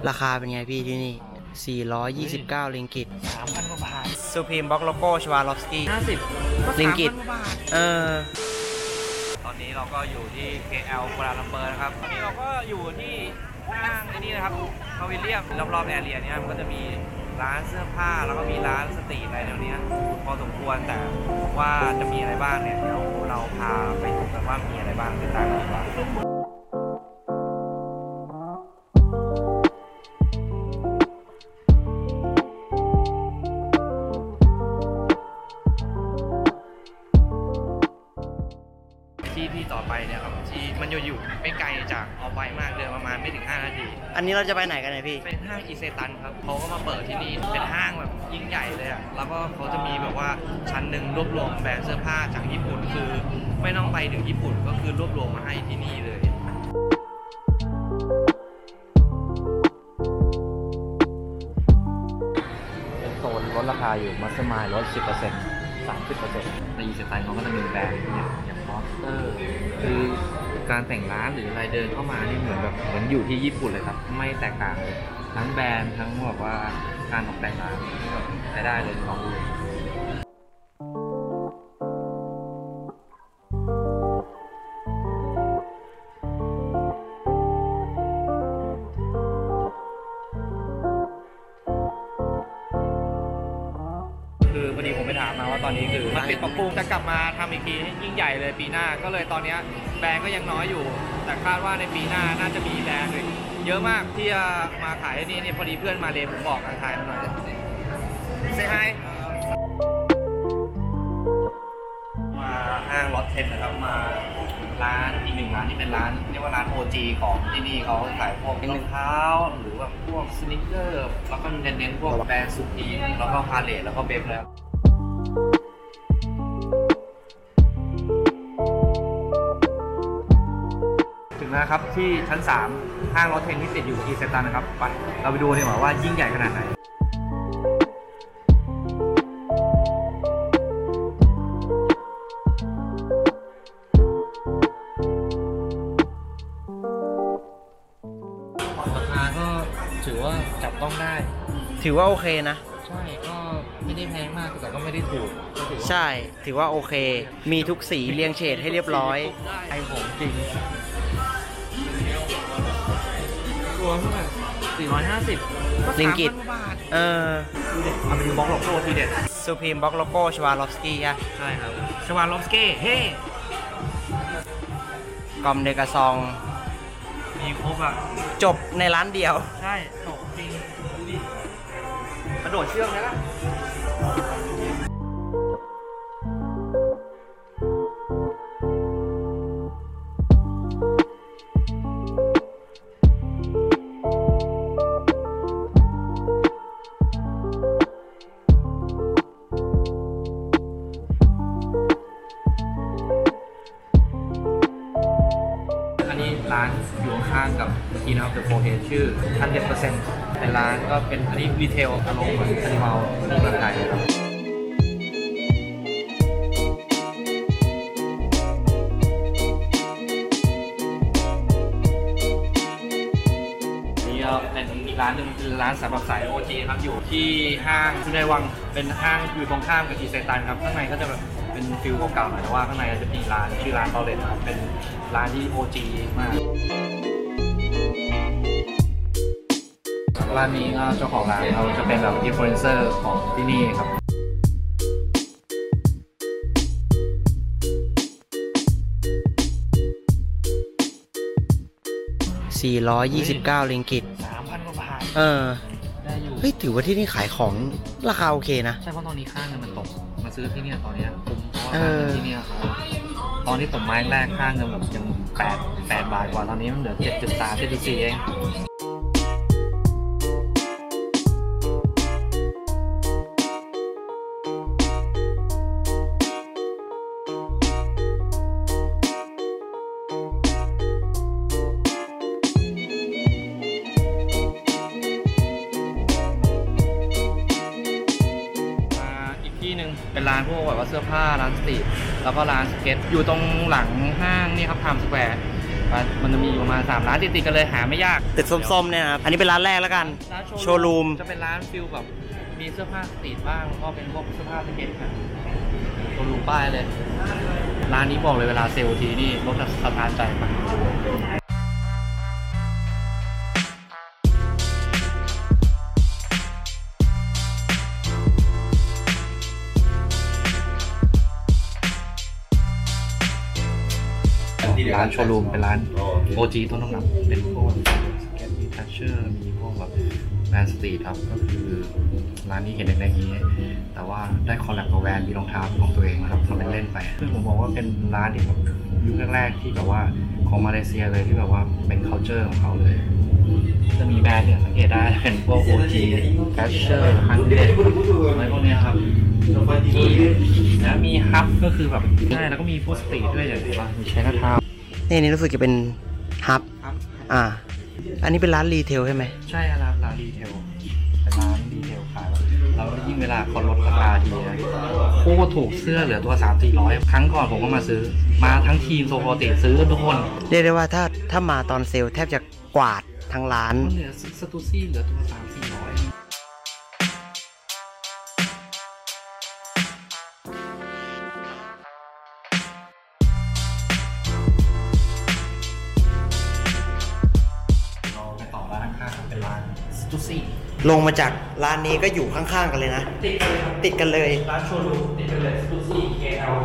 ราคาเป็นไงพี่ที่นี่429ริงกิต 3,000 กว่าบาทซูพรีมบ็อกโลโก้ชวาลอฟสกี้ 50 ริงกิต 3,000 กว่าบาทตอนนี้เราก็อยู่ที่ KL กัวลาลัมเปอร์นะครับตอนนี้เราก็อยู่ที่ห้างที่นี่นะครับพาวิลเลียมรอบๆแอเรียนี้มันก็จะมีร้านเสื้อผ้าแล้วก็มีร้านสตรีทอะไรแนวนี้พอสมควรแต่ว่าจะมีอะไรบ้างเนี่ยเดี๋ยวเราพาไปดูกันว่ามีอะไรบ้างติดตามกันดีกว่าที่ต่อไปเนี่ยครับที่มันอยู่ไม่ไกลจากออฟไวมากเดินประมาณไม่ถึง5 นาทีอันนี้เราจะไปไหนกันเนี่ยพี่เป็นห้างอิเซตันครับเขาก็มาเปิดที่นี่เป็นห้างแบบยิ่งใหญ่เลยอ่ะแล้วก็เขาจะมีแบบว่าชั้นหนึ่งรวบรวมแบรนด์เสื้อผ้าจากญี่ปุ่นคือไม่ต้องไปถึงญี่ปุ่นก็คือรวบรวมมาให้ที่นี่เลยเป็นโซนลดราคาอยู่มัสเตอร์มายลด 10% 30% ในอีสตันเขาก็จะมีแบรนด์อย่างมอสเตอร์คือการแต่งร้านหรืออะไรเดินเข้ามานี่เหมือนอยู่ที่ญี่ปุ่นเลยครับไม่แตกต่างเลยทั้งแบรนด์ทั้งแบบว่าการตกแต่งร้านนี่แบบใช้ได้เลยลองดูคือพอดีผมไปถามมาว่าตอนนี้คือมันปิดปรับปรุงจะกลับมาทำอีกทียิ่งใหญ่เลยปีหน้าก็เลยตอนนี้แบรนด์ก็ยังน้อยอยู่แต่คาดว่าในปีหน้าน่าจะมีแบรนด์เยอะมากที่จะมาขายที่นี่พอดีเพื่อนมาเลยผมบอกถ่ายมาหน่อยเซฮายมาห้างลอตเทนนะครับมาร้านอีกหนึ่งร้านที่เป็นร้านเรียกว่าร้าน OG ของที่นี่เขาขายพวกรองเท้าหรือแบบพวกสนิเกอร์แล้วก็เน้นพวกแบรนด์สุพีมแล้วก็พาเลทแล้วก็เบฟแล้วถึงแล้วครับที่ชั้น 3 ห้างลอตเทนที่ติดอยู่อีเซตันนะครับไปเราไปดูดีกว่ายิ่งใหญ่ขนาดไหนราคาก็ถือว่าจับต้องได้ถือว่าโอเคนะใช่ก็ไม่ได้แพงมากแต่ก็ไม่ได้ถูกใช่ถือว่าโอเคมีทุกสีเรียงเฉดให้เรียบร้อยไอผมจริงตัวเท่าไหร่450 ริงกิตดูเด็ดเอาไปดูบล็อกโลโก้ทีเด็ดซูพรีมบ็อกโลโก้ชวาลอฟสกี้ใช่ครับชวาลอฟสกี้เฮ้กอมเดกาซองมีครบอ่ะจบในร้านเดียวใช่จบจริงดูดิกระโดดเชือกเลยล่ะร้านอยู่ข้างกับเมื่อกี้นะครับ The Four Heads ชื่อ 100% เป็นร้านก็เป็นอันนี้รีเทลอารมณ์เหมือนคานิวัลที่เมืองไทยครับนี่ก็เป็นอีกร้านหนึ่งคือร้านสำหรับสาย OG ครับอยู่ที่ห้างชุนในวังเป็นห้างอยู่ตรงข้ามกับอีเซตันครับข้างในก็จะแบบเป็นฟิลเก่าๆหน่อยแต่ว่าข้างในจะมีร้านชื่อร้านตอเลนครับเป็นร้านที่ OG มากร้านนี้เจ้าของร้านเขาจะเป็นแบบอินฟลูเอนเซอร์ของที่นี่ครับ 429ริงกิต 3,000 กว่าบาทได้อยู่เฮ้ยถือว่าที่นี่ขายของราคาโอเคนะใช่เพราะตอนนี้ค่าเงินมันตกมาซื้อที่นี่ตอนนี้คุ้มเพราะว่าที่นี่เขาตอนที่ผมไม้แรกค่าเงินแบบยัง8 บาทกว่าตอนนี้มันเหลือ 7.3 7.4 เองที่หนึ่งเป็นร้านพวกแบบว่าเสื้อผ้าร้านสตรีทแล้วก็ร้านสเก็ตอยู่ตรงหลังห้างนี่ครับไทม์สแควร์มันจะมีประมาณ3ร้านติดๆกันเลยหาไม่ยากตึกส้มๆเนี่ยนะครับอันนี้เป็นร้านแรกแล้วกันร้านโชว์รูมจะเป็นร้านฟิลแบบมีเสื้อผ้าสตรีทบ้างแล้วก็เป็นพวกเสื้อผ้าสเก็ตครับโชว์รูมป้ายเลยร้านนี้บอกเลยเวลาเซลล์ทีนี่รถสะท้านใจมากร้านโชว์รูมเป็นร้าน OG ต้นตำรับเป็นพวกสเก็ตมีทัชเชอร์มีพวกแบบแบรนด์สตรีทครับก็คือร้านนี้เห็นในนี้แต่ว่าได้คอลแลบกับแบรนด์มีรองเท้าของตัวเองนะครับทำเป็นเล่นไปซึ่งผมบอกว่าเป็นร้านที่แบบยุคแรกๆที่แบบว่าของมาเลเซียเลยที่แบบว่าเป็น culture ของเขาเลยจะมีแบรนด์เนี่ยสังเกตได้เป็นพวก OG ทัชเชอร์ฮันเดอะไรพวกเนี้ยครับแล้วมีฮับก็คือแบบใช่แล้วก็มีพวกสตรีทด้วยอย่างที่ว่ามีใช้หน้าเท้านี่รู้สึกจะเป็นฮับอันนี้เป็นร้านรีเทลใช่ไหมใช่ครับร้านรีเทลเป็นร้านรีเทลขายแล้วยิ่งเวลาเขาลดราคาทีนะโคตรถูกเสื้อเหลือตัว 300-400 ครั้งก่อนผมก็มาซื้อมาทั้งทีมโซโปรติซื้อทุกคนเรียกได้ว่าถ้ามาตอนเซลล์แทบจะกวาดทั้งร้านเหลือสตูซี่เหลือตัว 300-400ไปต่อร้านข้างๆเป็นร้านสตูซี่ลงมาจากร้านนี้ก็อยู่ข้างๆกันเลยนะ ติดกันเลยร้านโชว์รูมติดกันเลยสตูซี่ KL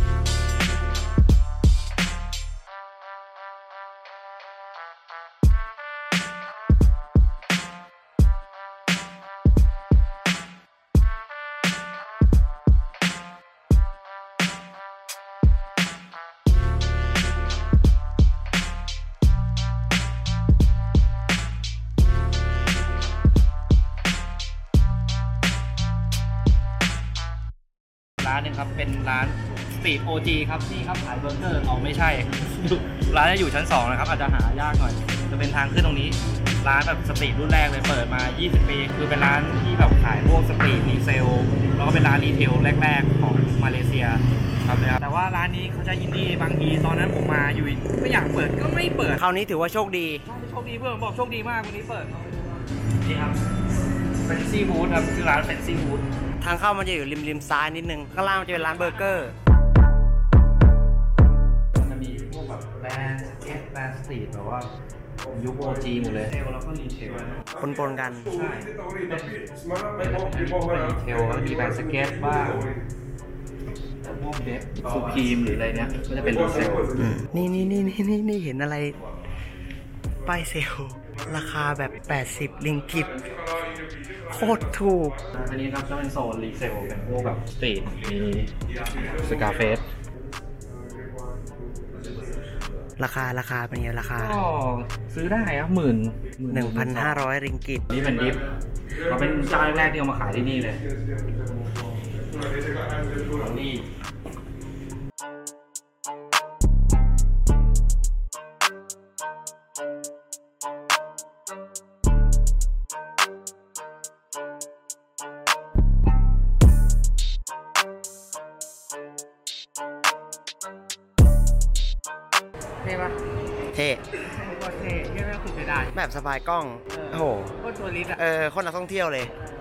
ร้านนึงครับเป็นร้านสตรีท OG ครับนี่ครับขายเบอร์เกอร์เอาไม่ใช่ ร้านจะอยู่ชั้น2นะครับอาจจะหายากหน่อยจะเป็นทางขึ้นตรงนี้ร้านแบบสตรีทรุ่นแรกเลยเปิดมา20 ปีคือเป็นร้านที่แบบขายพวกสตรีทรีเซลแล้วก็เป็นร้านรีเทลแรกๆของมาเลเซียครับเลยครับแต่ว่าร้านนี้เขาจะอินดี้บางทีตอนนั้นผมมาอยู่ไม่อยากเปิดก็ไม่เปิดคราวนี้ถือว่าโชคดีโชคดีเพื่อนบอกโชคดีมากวันนี้เปิดนี่ครับเป็นซีฟู้ดครับชื่อร้านเป็นซีฟู้ดทางเข้ามันจะอยู่ริมซ้ายนิดนึง ข้างล่างมันจะเป็นร้านเบอร์เกอร์มันจะมีพวกแบบแบรนด์สเก็ตแบรนด์สตรีทแบบว่ายุค OG หมดเลยเทลแล้วก็รีเทลปนๆกันใช่เป็นรีเทลแล้วมีแบรนด์สเก็ตบ้างแต่พวกเดฟซูพีมหรืออะไรเนี้ยก็จะเป็นรีเซลนี่เห็นอะไร ป้ายเซลล์ราคาแบบ80ลิงกิตโคตรถูกอันนี้ครับจะเป็นโซนรีเซลเป็นพวกแบบสตรีทมีสกาเฟสราคาเป็นไงราคาก็ซื้อได้ครับ 1,500ริงกิตนี่เป็นดิฟเราเป็นเจ้าแรกๆที่เอามาขายที่นี่เลยนี่เท่ปะเท่ก็เท่แค่ไม่สุดไม่ได้แบบสบายกล้อง โอ้โหก็ตัวลิสอะคนนักท่องเที่ยวเลยใ